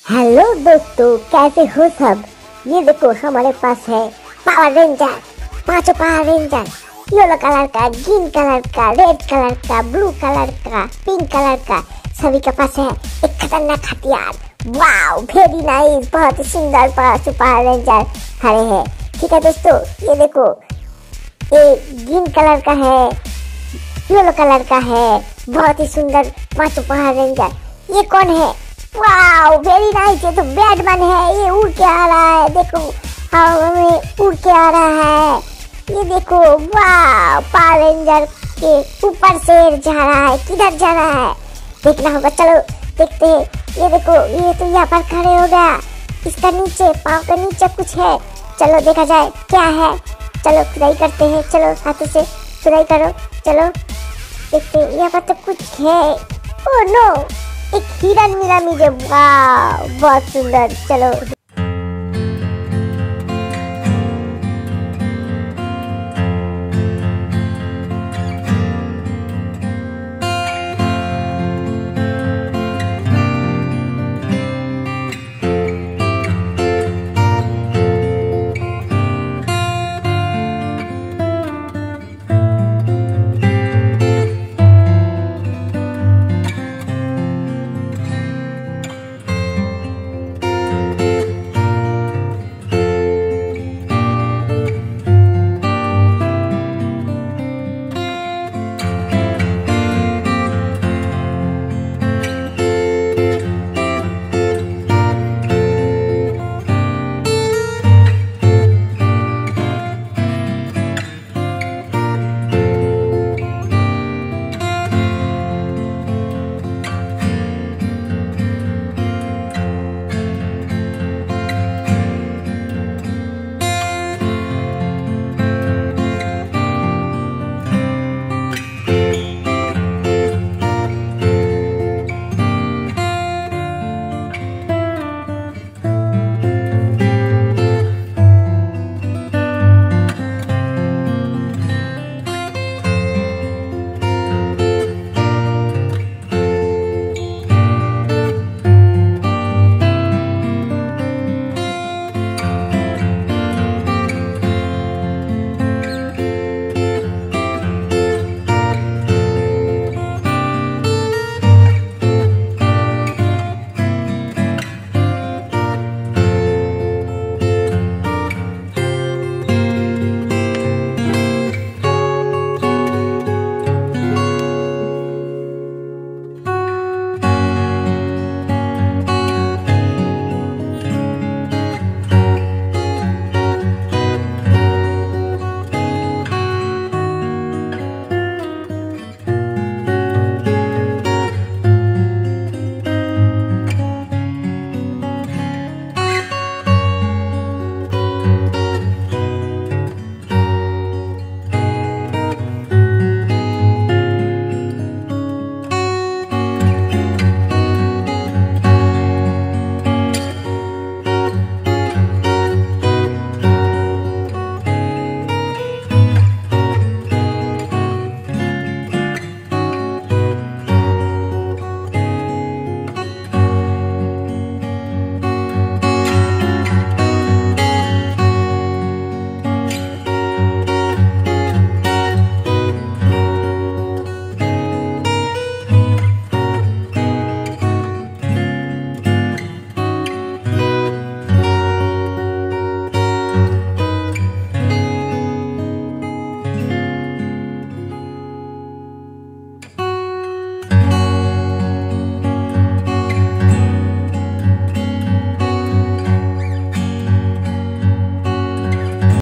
Hello दोस्तों, कैसे हो सब। ये देखो हमारे पास है पावर रेंजर, पांचों पावर रेंजर। येलो कलर का, ग्रीन कलर का, रेड कलर का, ब्लू कलर का, पिंक कलर का, सभी के पास है एक खतरनाक हथियार। वाओ, वेरी नाइस, बहुत ही सुंदर पांचों पावर रेंजर खड़े हैं। ठीक है दोस्तों, ये देखो, ये ग्रीन कलर का है, येलो कलर का है, बहुत ही सुंदर पांचों पावर रेंजर। ये कौन है? वाओ, वेरी नाइस, ये तो बैटमैन है। ये उड़ के आ रहा है, देखो हवा में उड़ के आ रहा है। ये देखो, वाओ, पावर रेंजर के ऊपर से जा रहा है। किधर जा रहा है देखना होगा, चलो देखते हैं। ये देखो, ये तो यहाँ पर खड़े हो गया। इसका नीचे, पाँव के नीचे कुछ है, चलो देखा जाए क्या है। चलो खुदाई करते हैं, चलो हाथों से खुदाई करो, चलो देखते हैं। यहाँ पर तो कुछ है। ओह नो, एक हिरन मिला मुझे। वाह, बहुत सुंदर। चलो